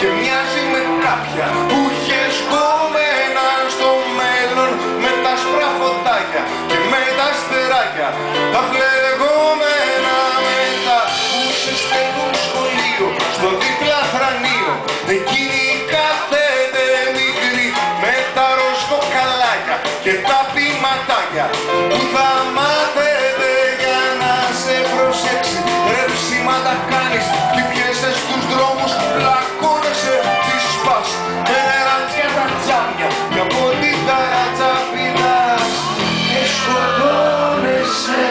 και μοιάζει με κάποια που είχε σκομμένα στο μέλλον, με τα σπραφωτάκια και με τα αστεράκια, τα φλεγόμενα μετά που σε στέλνουν σχολείο στο δίπλα θρανείο. Εκείνη κάθεται μικρή με τα ροσκοκαλάκια και τα ποιηματάκια που θα μάθετε για να σε προσέξει. Ρεψίματα κάνεις, χτυπιέσαι στους δρόμους, πλακώνεσαι, τις σπάς με νεραντιά τα τζάμια και από την ταράτσα πηδάς και σκοτώνεσαι.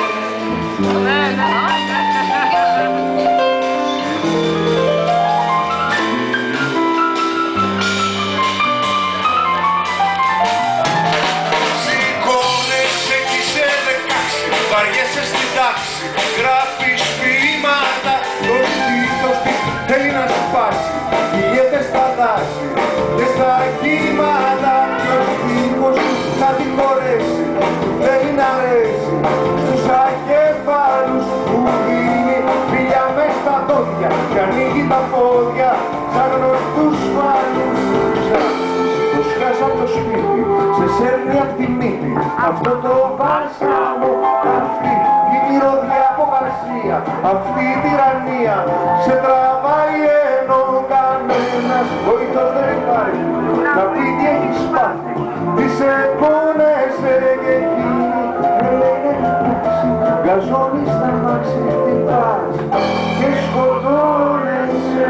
Σηκώνεσαι κι είσαι 16, βαριέσαι στην τάξη, γράφεις ποίηματα, το στήθος της θέλει να σπάσει, πηγαίνετε στα δάση και στα κύματα και ο στίχος του θα την χωρέσει, θέλει να αρέσει στους ακέφαλους που δίνει φιλιά μες στα δόντια και ανοίγει τα πόδια σαν γνωστούς φάνους. Το σκάσα από το σπίτι, σε σέρνει απ' τη μύτη αυτό το βάσαμο καρφί, η μυρωδιά από βαρσία, αυτή η τυραννία σε τραβάει ενώ κανένας βοηθός δεν υπάρχει να πει τι έχεις πάθει, τι σε πόνεσαι και εκείνη λένε εντάξει, γκαζώνει στα μάξι, τι πας και σκοτώνεσαι.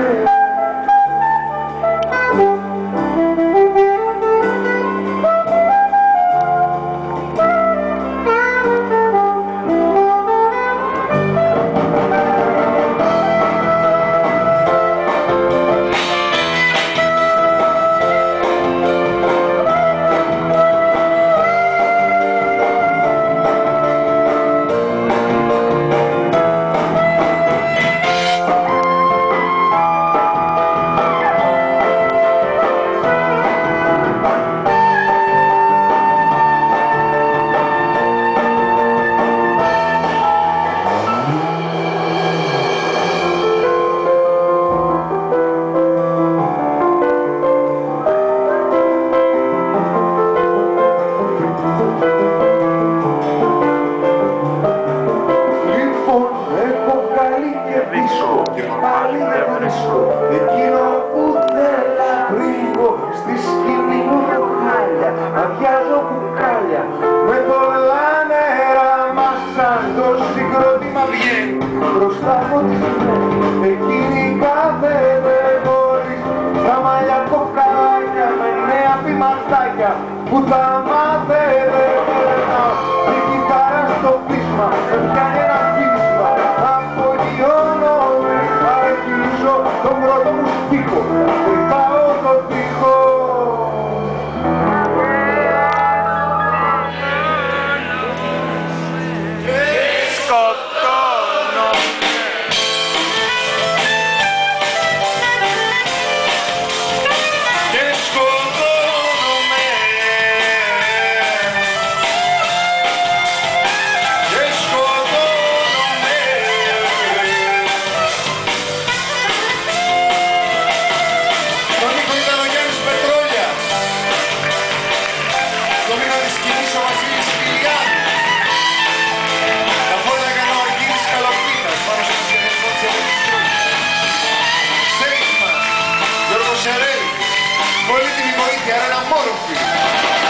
Εκείνο που θέλα κρύβω στη σκηνή μου χάλια, αδειάζω κουκάλια με πολλά νερά μας σαν το συγκρότημα βγαίνει μπροστά από τη σκηνή. Εκείνη κάθεται χωρίς τα μαλλιά κοκαλάκια με νέα ποιηματάκια που θα μάθετε περνάω η κιθάρα στο πείσμα με πιάνει ένα πείσμα. Απογειώνομαι, αρχίζω τον πρώτο μου στίχο, βοηθάω τον τοίχο. Πολύτιμη βοήθεια, ένα μόρφη.